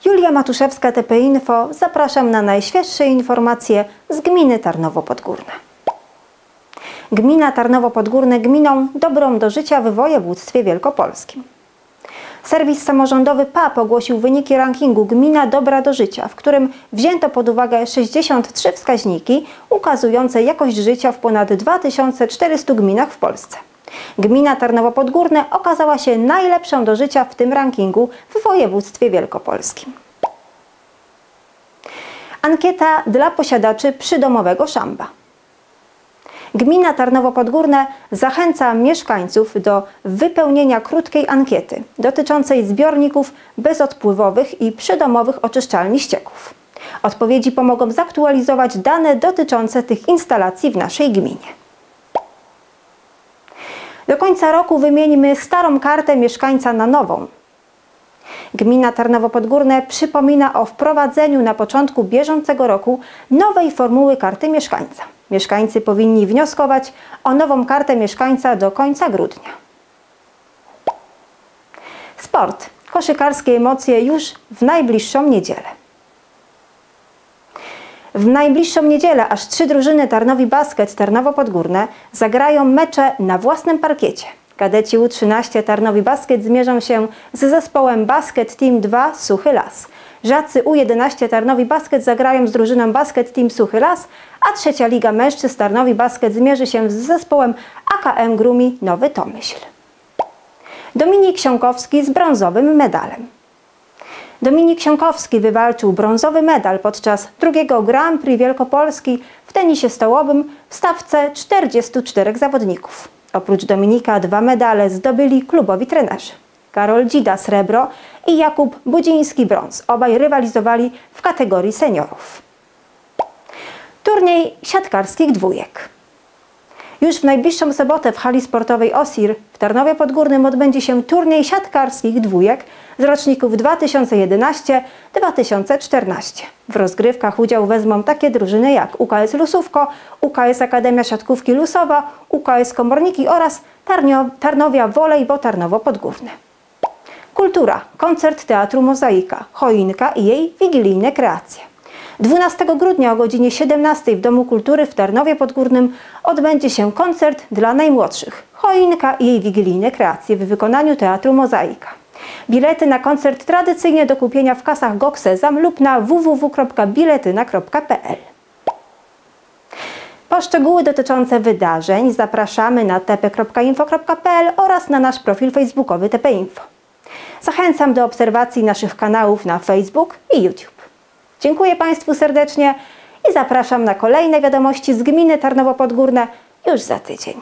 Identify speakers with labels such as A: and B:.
A: Julia Matuszewska, TP Info. Zapraszam na najświeższe informacje z gminy Tarnowo Podgórne. Gmina Tarnowo Podgórne gminą dobrą do życia w województwie wielkopolskim. Serwis samorządowy PAP ogłosił wyniki rankingu Gmina Dobra do Życia, w którym wzięto pod uwagę 63 wskaźniki ukazujące jakość życia w ponad 2400 gminach w Polsce. Gmina Tarnowo Podgórne okazała się najlepszą do życia w tym rankingu w województwie wielkopolskim. Ankieta dla posiadaczy przydomowego szamba. Gmina Tarnowo Podgórne zachęca mieszkańców do wypełnienia krótkiej ankiety dotyczącej zbiorników bezodpływowych i przydomowych oczyszczalni ścieków. Odpowiedzi pomogą zaktualizować dane dotyczące tych instalacji w naszej gminie. Do końca roku wymieńmy starą kartę mieszkańca na nową. Gmina Tarnowo Podgórne przypomina o wprowadzeniu na początku bieżącego roku nowej formuły karty mieszkańca. Mieszkańcy powinni wnioskować o nową kartę mieszkańca do końca grudnia. Sport. Koszykarskie emocje już w najbliższą niedzielę. W najbliższą niedzielę aż 3 drużyny Tarnowi Basket Tarnowo Podgórne zagrają mecze na własnym parkiecie. Kadeci U13 Tarnowi Basket zmierzą się z zespołem Basket Team 2 Suchy Las. Żacy U11 Tarnowi Basket zagrają z drużyną Basket Team Suchy Las, a trzecia Liga Mężczyzn Tarnowi Basket zmierzy się z zespołem AKM Grumi Nowy Tomyśl. Dominik Siąkowski z brązowym medalem. Dominik Siąkowski wywalczył brązowy medal podczas drugiego Grand Prix Wielkopolski w tenisie stołowym w stawce 44 zawodników. Oprócz Dominika 2 medale zdobyli klubowi trenerzy. Karol Dzida srebro i Jakub Budziński brąz. Obaj rywalizowali w kategorii seniorów. Turniej siatkarskich dwójek. Już w najbliższą sobotę w hali sportowej OSIR w Tarnowie Podgórnym odbędzie się turniej siatkarskich dwójek z roczników 2011-2014. W rozgrywkach udział wezmą takie drużyny jak UKS Lusówko, UKS Akademia Siatkówki Lusowa, UKS Komorniki oraz Tarnowia Volleyball Tarnowo Podgórne. Kultura. Koncert Teatru Mozaika, Choinka i jej wigilijne kreacje. 12 grudnia o godzinie 17 w Domu Kultury w Tarnowie Podgórnym odbędzie się koncert dla najmłodszych. Choinka i jej wigilijne kreacje w wykonaniu Teatru Mozaika. Bilety na koncert tradycyjnie do kupienia w kasach GOK Sezam lub na www.biletyna.pl. Po szczegóły dotyczące wydarzeń zapraszamy na tp.info.pl oraz na nasz profil facebookowy TP Info. Zachęcam do obserwacji naszych kanałów na Facebook i YouTube. Dziękuję Państwu serdecznie i zapraszam na kolejne wiadomości z gminy Tarnowo Podgórne już za tydzień.